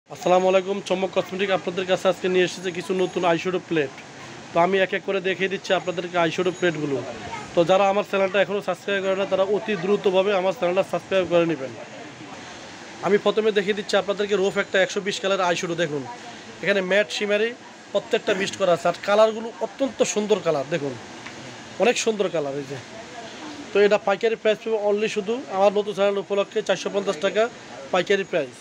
আসসালামু আলাইকুম। চমক কসমেটিক আপনাদের কাছে আজকে নিয়ে এসেছে কিছু নতুন আইশ্যাডো প্লেট। তো আমি এক এক করে দেখিয়ে দিচ্ছি আপনাদেরকে আইশ্যাডো প্লেটগুলো। তো যারা আমার চ্যানেলটা এখনও সাবস্ক্রাইব করে না তারা অতি দ্রুতভাবে আমার চ্যানেলটা সাবস্ক্রাইব করে নেবেন। আমি প্রথমে দেখিয়ে দিচ্ছি আপনাদেরকে রোফ একটা 120 কালার আইশ্যাডো। দেখুন এখানে ম্যাট শিমারি প্রত্যেকটা মিক্সড করা আছে, আর কালারগুলো অত্যন্ত সুন্দর কালার, দেখুন অনেক সুন্দর কালার এই যে। তো এটা পাইকারি প্রাইস পাবে অনলি শুধু আমার নতুন চ্যানেল উপলক্ষে 450 টাকা পাইকারি প্রাইস।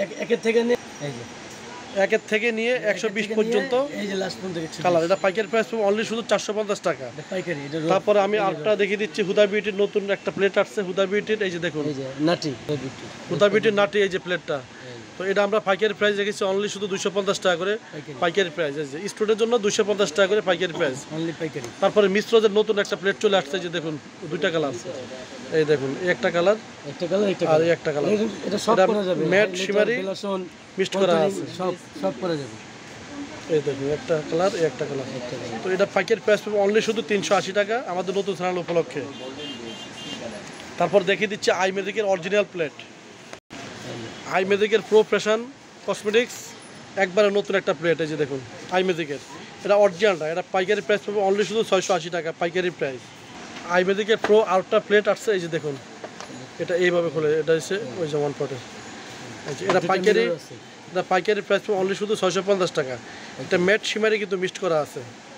একের থেকে নিয়ে 120 পর্যন্ত কালার। এটা পাইকারি প্রাইস পাবে অনলি শুধু 450 টাকা তারপরে আমি আরেকটা দেখিয়ে দিচ্ছি হুদা বিউটির নতুন একটা প্লেট আসছে, হুদা বিউটির এই যে দেখুন হুদা বিউটির নাটি এই যে প্লেটটা। তো এটা আমরা পাইকারি প্রাইস রেখেছি অনলি শুধু 250 টাকা করে পাইকারি প্রাইস। এই যে স্টুডেন্টের জন্য 250 টাকা করে পাইকারি প্রাইস। তারপরে মিশ্রদের নতুন একটা প্লেট চলে আসছে, যে দেখুন দুইটা কালার, এই দেখুন এই একটা কালার আর এই একটা কালার। এটা ম্যাট শিমারি মিক্সড করা আছে, সব করা যাবে। এই দেখুন একটা কালার এই একটা কালার। তো এটা পাইকারি প্রাইস পাবে অনলি শুধু 380 টাকা আমাদের নতুন চ্যানেল উপলক্ষে। তারপর দেখিয়ে দিচ্ছি আই ম্যাজিকের অরিজিনাল প্লেট, আই ম্যাজিকের প্রো ফ্যাশন কসমেটিক্স একবারে নতুন একটা প্লেট। এই যে দেখুন আই ম্যাজিকের, এটা অরিজিনালটা। এটা পাইকারি প্রাইস পাবে অনলি শুধু 680 টাকা পাইকারি প্রাইস। আই ম্যাজিকের প্রো আউটটা প্লেট আসছে, এই যে দেখুন এটা এইভাবে খোলে, এটা হচ্ছে ওই যে ওয়ান পটের। এটা পাইকারি প্রাইস পাবে অনলি শুধু 650 টাকা। এটা ম্যাট শিমারি কিন্তু মিক্সড করা আছে।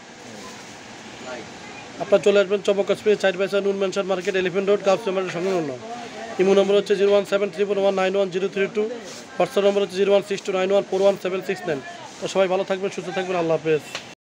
আপনার চলে আসবেন চমক কসমেটিক 4/4 নুন mansion market, Elephant Road, girls memorial সংলগ্ন। ইমো নম্বর হচ্ছে 01731911032, হোয়াটসঅ্যাপ নম্বর হচ্ছে 01629141769। তো সবাই ভালো থাকবেন, সুস্থ থাকবেন, আল্লাহ হাফেজ।